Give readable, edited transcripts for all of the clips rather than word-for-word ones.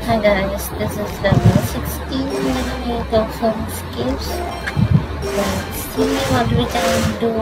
Hi guys, this is level 16 minute of some skills. Let's see what we can do.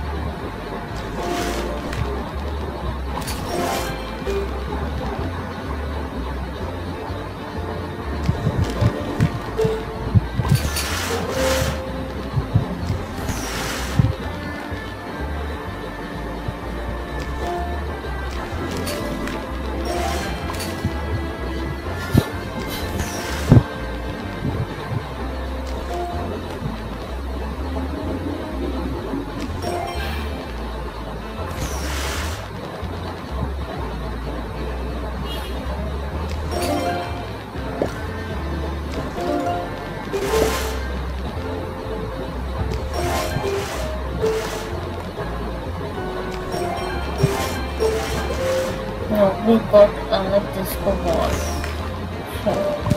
We got a disco ball. So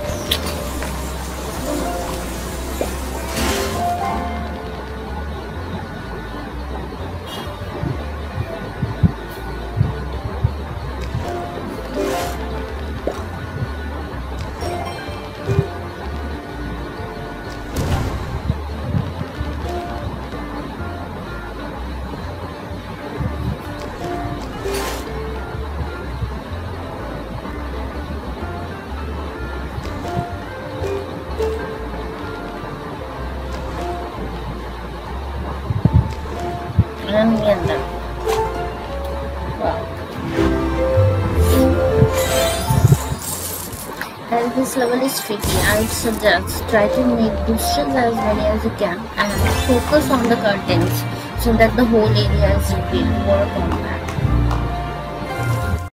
and we are done. Wow. As this level is tricky, I would suggest try to make boosters as many as you can and focus on the curtains so that the whole area is revealed for combat.